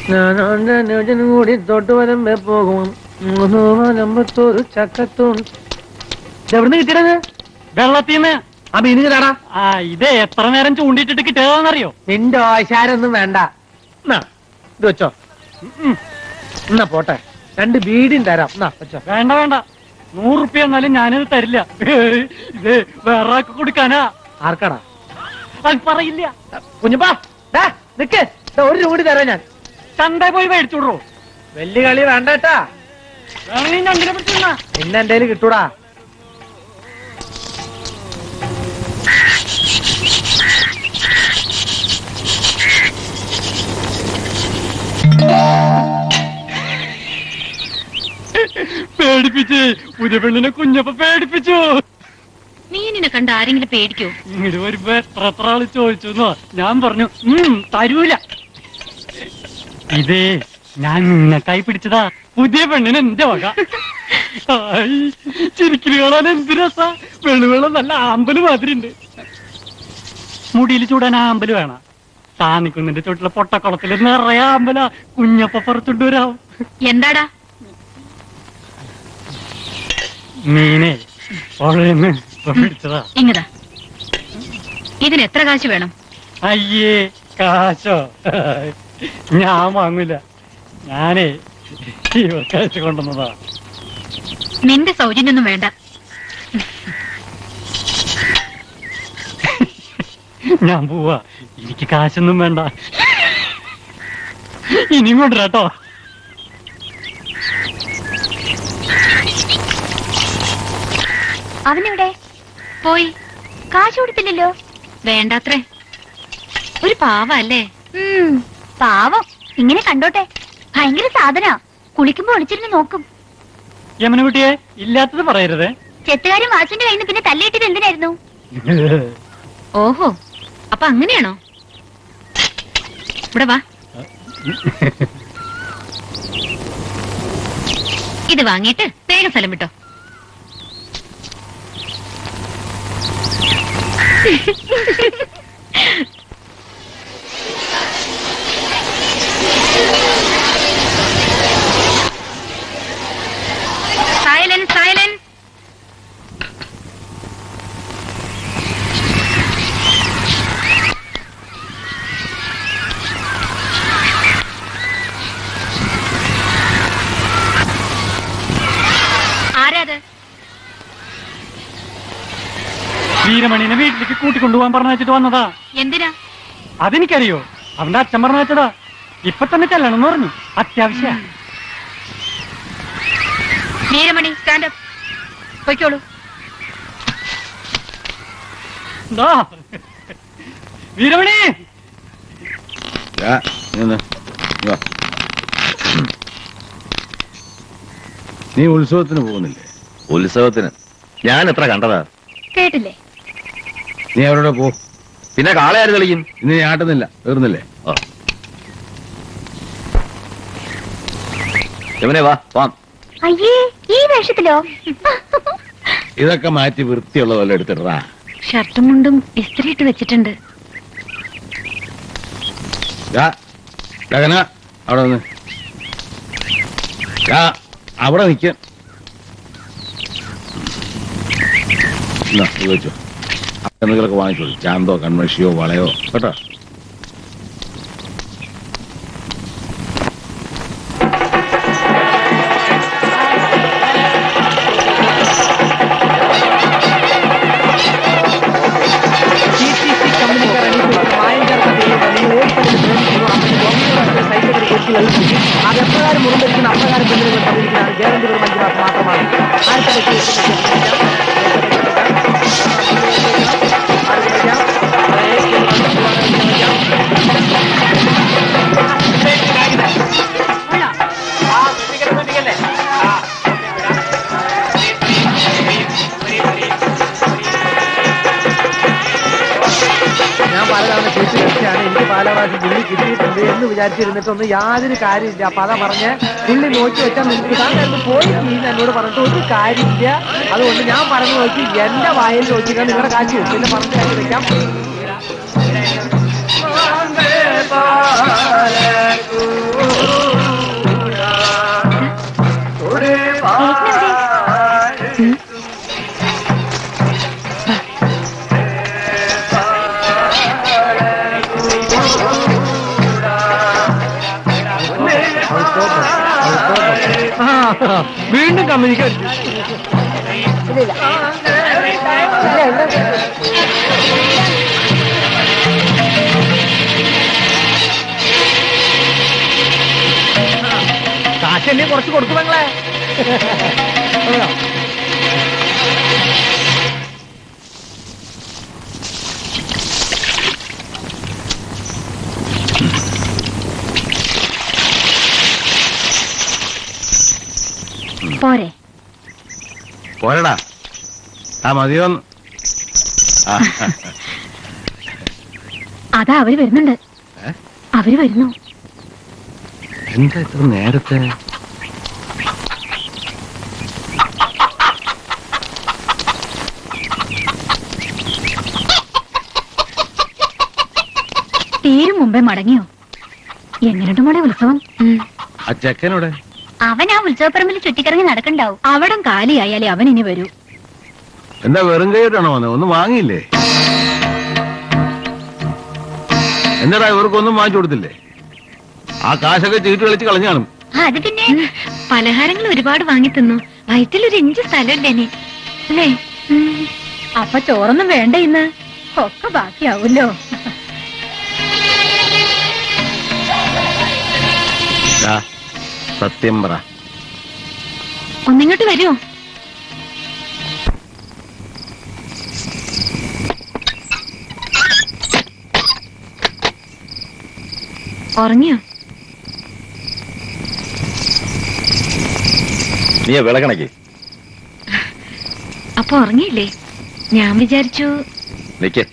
ഞാനും കൂടി തൊട്ടുവരമ്പേ പോകും. ഒരു ചക്കത്തും എവിടുന്ന് കിട്ടിയത്? വെള്ളത്തിന്ന്. ആ മീൻ തരാടാ. ഇത് എത്ര നേരം ചൂണ്ടിട്ടിട്ട് കിട്ടിയതാണെന്നറിയോ? നിന്റെ ആശാരൊന്നും വേണ്ട. ഇത് വെച്ചോ. എന്നാ പോട്ടെ, 2 ബീഡിയും തരാം. എന്നാ വെച്ചോ. വേണ്ട വേണ്ട, 100 റുപ്യ എന്നാലും ഞാനിത് തരില്ല. ഇത് വേറെ ആൾക്ക് കൊടുക്കാനാ. ആർക്കാടാ? അത് പറയില്ല. കുഞ്ഞപ്പാ നിക്ക്, 1 രൂപ കൂടി തരാം ഞാൻ. ചന്ത പോയി മേടിച്ചോടോ. വലിയ കളി വേണ്ട കേട്ടാ. പിന്നെ എന്റെ കയ്യിൽ കിട്ടൂടാ. പേടിപ്പിച്ച് പുതിയ പെണ്ണിനെ കുഞ്ഞപ്പ പേടിപ്പിച്ചു. മീനിനെ കണ്ട ആരെങ്കിലും പേടിക്കോ? ഇങ്ങോട്ട് വരുമ്പോ എത്ര ആള് ചോദിച്ചു. ഞാൻ പറഞ്ഞു തരൂല. ഇതേ ഞാൻ നിങ്ങൾക്കായി പിടിച്ചതാ. പുതിയ പെണ്ണിന് എന്റെ വക. ചിരിക്കല് കാണാൻ എന്ത് രസാ. വെള്ളം നല്ല ആമ്പല് മാതിരി ഉണ്ട്. മുടിയിൽ ചൂടാൻ ആമ്പല് വേണം. താന്നിക്കുന്നിന്റെ ചോട്ടിലെ പൊട്ടക്കുളത്തില് നിറയെ ആമ്പല. കുഞ്ഞപ്പ പുറത്തുണ്ട് വരാവും. എന്താടാ? മീനെ പിടിച്ചതാ. ഇങ്ങതാ. ഇതിന് എത്ര കാശ് വേണം? അയ്യേ, കാശോ? ഞാൻ വാങ്ങൂല. ഞാനേ ഇവർക്കയച്ചു കൊണ്ടുവന്നതാ. നിന്റെ സൗജന്യൊന്നും വേണ്ട. ഞാൻ പോവാ. എനിക്ക് കാശൊന്നും വേണ്ട. ഇനിയും കൊണ്ടുവരാട്ടോ. അവനെവിടെ പോയി? കാശ് കൊടുത്തില്ലല്ലോ. വേണ്ടാത്രേ. ഒരു പാവല്ലേ? പാവം. ഇങ്ങനെ കണ്ടോട്ടെ, ഭയങ്കര സാധന. കുളിക്കുമ്പോ ഒളിച്ചിരുന്ന് നോക്കും. യമനകുട്ടിയെ ഇല്ലാത്തത് പറയരുത്. ചെത്തുകാരും വാസുവിന്റെ കയ്യിൽ നിന്ന് പിന്നെ തല്ലിയിട്ടത് എന്തിനായിരുന്നു? ഓഹോ, അപ്പൊ അങ്ങനെയാണോ? ഇവിടെ വാ. ഇത് വാങ്ങിയിട്ട് വേഗം സ്ഥലം വിട്ടോ. Silence, silence. ആരാത്? വീരമണിനെ വീട്ടിലേക്ക് കൂട്ടിക്കൊണ്ടുപോകാൻ പറഞ്ഞിട്ട് വന്നതാ. എന്തിനാ? അതെനിക്കറിയോ. അവന്റെ അച്ഛൻ പറഞ്ഞു വെച്ചതാ. ഇപ്പൊ തന്നെ ചെല്ലണം എന്ന് പറഞ്ഞു. അത്യാവശ്യ. വീരമണി, സ്റ്റാൻഡപ്പ്. പൊയ്ക്കോളൂ. വീരമണി, നീ ഉത്സവത്തിന് പോകുന്നില്ലേ? ഉത്സവത്തിന് ഞാൻ എത്ര കണ്ടതാ. കേട്ടില്ലേ? നീ അവരോട് പോ. പിന്നെ കാളെ ആര് കളിക്കും? ഇന്ന് നീ ആട്ടുന്നില്ല, തീർന്നില്ലേ? യമുനെ വാ. അയ്യേ, ഈ വേഷത്തിലോ? ഇതൊക്കെ മാറ്റി വൃത്തിയുള്ള പോലെ എടുത്തിട്ടാ. ഷർട്ടും മുണ്ടും ഇസ്തിരിയിട്ട് വെച്ചിട്ടുണ്ട്. അവിടെ നിന്ന് അവിടെ നിൽക്കാൻ വെച്ചോ. എന്തെങ്കിലുമൊക്കെ വാങ്ങിച്ചോളൂ. ചാന്തോ കൺമഷിയോ വളയോ കേട്ടോ. അതെപ്രകാരം മുറിഞ്ഞിരിക്കുന്ന അപ്രകാരം ബന്ധുക്കൾ തന്നിരിക്കുന്നതാണ്. ഗ്യാരണ്ടികൾ മഞ്ജുനാഥ് മാത്രമാണ്. ഞാൻ പലതവണ കേട്ട് വെച്ചാണ്. എനിക്ക് പാലവാസി പുള്ളി കിട്ടിയിട്ടുണ്ട് എന്ന് വിചാരിച്ചിരുന്നിട്ടൊന്നും യാതൊരു കാര്യമില്ല. അപ്പൊ അതാ പറഞ്ഞ് പുള്ളി നോക്കി വെച്ചാൽ നിങ്ങൾക്ക് താങ്കൾ പോയി ചെയ്യുന്ന എന്നോട് പറഞ്ഞിട്ട് ഒരു കാര്യമില്ല. അതുകൊണ്ട് ഞാൻ പറഞ്ഞു നോക്കി എന്റെ വായിൽ നോക്കിയാൽ നിങ്ങളുടെ കാശ് പിന്നെ പറഞ്ഞു കാശ് വെക്കാം. വീണ്ടും കമ്പനിക്ക് കാശല്ലേ കുറച്ച് കൊടുക്കും നിങ്ങളെ. പോരെ പോരടാ. ആ മതിയോന്ന്. അതാ അവര് വരുന്നുണ്ട്. അവര് വരുന്നു. എന്താ ഇത്ര നേരത്തെ? തീരും മുമ്പേ മടങ്ങിയോ? എങ്ങനെയുണ്ട് മോളെ ഉത്സവം? ആ ചെക്കനോടെ? അവൻ ആ ഉത്സവപ്പറമ്പിൽ ചുറ്റിക്കറങ്ങി നടക്കണ്ടാവും. അവിടം കാലിയായാലേ അവൻ ഇനി വരൂ. എന്താ വെറും കൈയിട്ടാണോ വന്നത്? ഒന്നും വാങ്ങിയില്ലേ? എന്താടാ ഇവർക്കൊന്നും വാങ്ങിച്ചു കൊടുത്തില്ലേ? ആ കാശൊക്കെ ചീട്ട് കളിച്ച് കളഞ്ഞു കാണും. അത് പിന്നെ പലഹാരങ്ങൾ ഒരുപാട് വാങ്ങി തിന്നു. വയറ്റിലൊരു ഇഞ്ച് സ്ഥലമില്ലേ നീ അല്ലേ? അപ്പൊ ചോറൊന്നും വേണ്ട ഇന്ന്. ഒക്കെ ബാക്കിയാവൂല്ലോ. സത്യം പറ. ഒന്നിങ്ങോട്ട് വരുമോ? ഉറങ്ങിയോ? നീ വിളകണക്ക്. അപ്പൊ ഉറങ്ങിയില്ലേ? ഞാൻ വിചാരിച്ചു. നിക്ക്.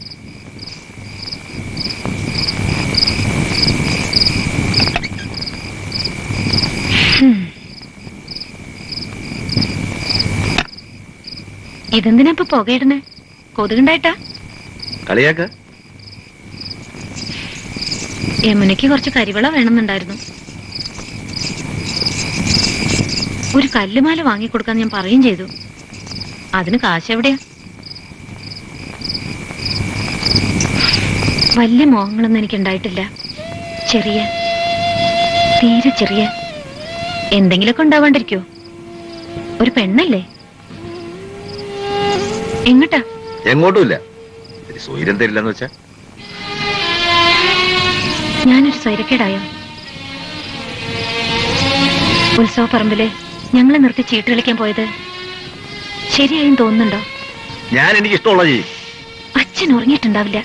ഇതെന്തിനാ ഇപ്പൊ പുകയിടുന്നേ? കൊതുകുണ്ടായിട്ടാ? കളിയാക്ക. യമുനയ്ക്ക് കുറച്ച് കരിവള വേണമെന്നുണ്ടായിരുന്നു. ഒരു കല്ലുമാല വാങ്ങിക്കൊടുക്കാൻ ഞാൻ പറയുകയും ചെയ്തു. അതിന് കാശ് എവിടെയാ? വലിയ മോഹങ്ങളൊന്നും എനിക്കുണ്ടായിട്ടില്ല. ചെറിയ, തീരെ ചെറിയ എന്തെങ്കിലുമൊക്കെ ഉണ്ടാവാണ്ടിരിക്കോ? ഒരു പെണ്ണല്ലേ? എങ്ങട്ടാ? എങ്ങോട്ടുമില്ല. സ്വൈരം തരില്ലെന്ന് വെച്ചാ ഞാനൊരു സ്വൈരക്കേടായോ? ഉത്സവപ്പറമ്പില് ഞങ്ങളെ നിർത്തി ചീട്ട് കളിക്കാൻ പോയത് ശരിയായും തോന്നുന്നുണ്ടോ? ഞാൻ എനിക്ക് ഇഷ്ടമുള്ള ചെയ്യും. അച്ഛൻ ഉറങ്ങിയിട്ടുണ്ടാവില്ല.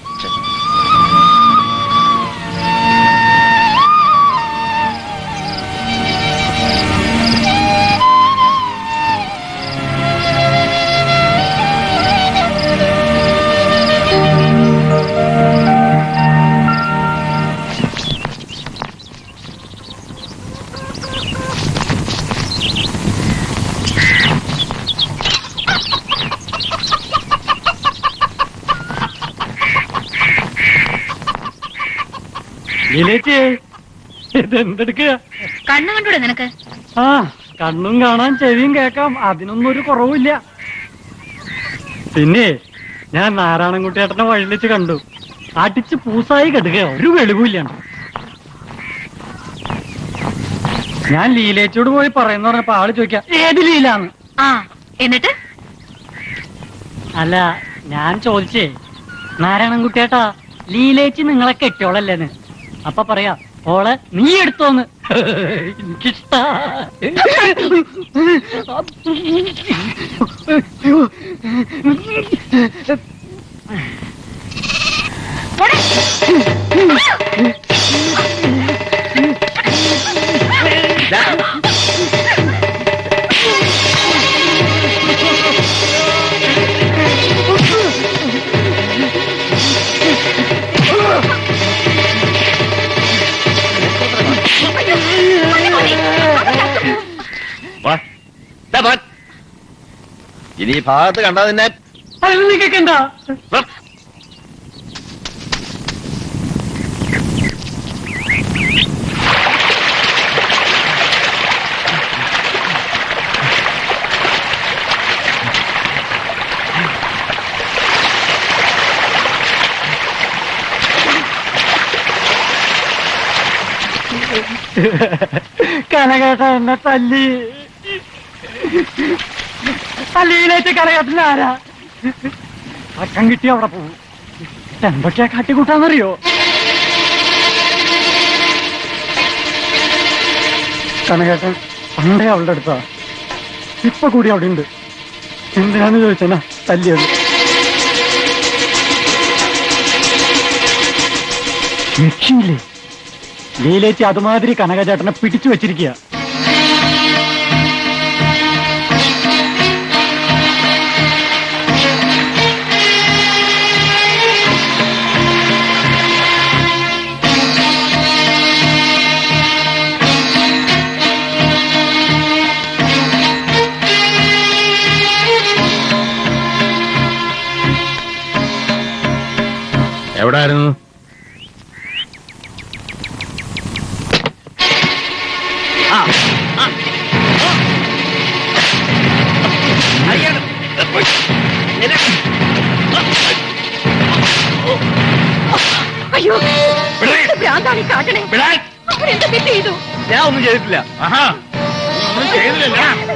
ഇതെന്തെടുക്കുക? കണ്ണു കണ്ടൂടെ നിനക്ക്? ആ, കണ്ണും കാണാൻ ചെവിയും കേൾക്കാം. അതിനൊന്നും ഒരു കുറവില്ല. പിന്നെ ഞാൻ നാരായണൻകുട്ടിയേട്ടനെ വഴിയിൽ വെച്ച് കണ്ടു. അടിച്ച് പൂസായി കെടുക, ഒരു വെളിവില്ലാണ്. ഞാൻ ലീലേച്ചോട് പോയി പറയുന്ന പറഞ്ഞപ്പോ ആള് ചോദിക്കാം ഏത് ലീലാന്ന്. ആ, എന്നിട്ട്? അല്ല, ഞാൻ ചോദിച്ചേ നാരായണൻകുട്ടിയേട്ടാ ലീലേച്ചി നിങ്ങളെ കെട്ടിയോളല്ലേന്ന്. അപ്പൊ പറയാ ഓളെ നീ എടുത്തോന്ന്. എനിക്കിഷ്ട. ഇനി ഈ ഭാഗത്ത് കണ്ടാ നിന്നെ അതിന് നീ കേൾക്കണ്ട. കനകേട്ട എന്നെ തല്ലി തല്ലിയിലേക്ക് കനകേട്ടന് ആരാ അക്കം കിട്ടി അവിടെ പോകും. എന്തൊക്കെയാ കാട്ടിക്കൂട്ടാന്നറിയോ? കനകേട്ടൻ പണ്ടേ അവളുടെ അടുത്താ, ഇപ്പൊ കൂടി അവിടെ ഉണ്ട്. എന്തിനാന്ന് ചോദിച്ചാ തല്ലിയത്. രക്ഷയില്ലേ? ലീലേച്ചി അതുമാതിരി കനകചേട്ടനെ പിടിച്ചു വെച്ചിരിക്കുക. എവിടായിരുന്നു? അയ്യോ, ഭ്രാന്താണ് കാട്ടണേ. അവരെന്താ തെറ്റ് ചെയ്തു? ഞാൻ ഒന്നും ചെയ്തിട്ടില്ല. ഒന്നും ചെയ്തില്ല.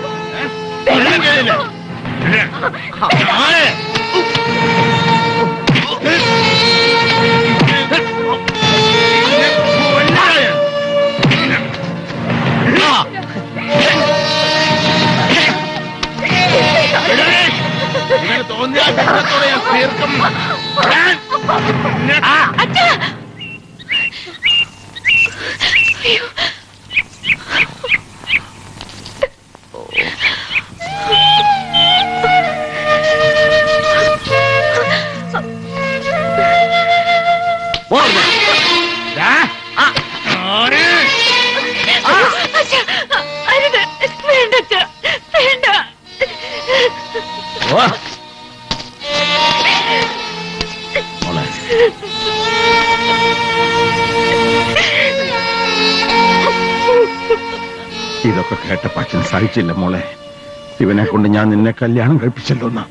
തോന്നിയ തീർക്കും. ഇതൊക്കെ കേട്ടപ്പോ അച്ഛൻ സഹിച്ചില്ല മോളെ. ഇവനെ കൊണ്ട് ഞാൻ നിന്നെ കല്യാണം കഴിപ്പിച്ചല്ലോ എന്നാ.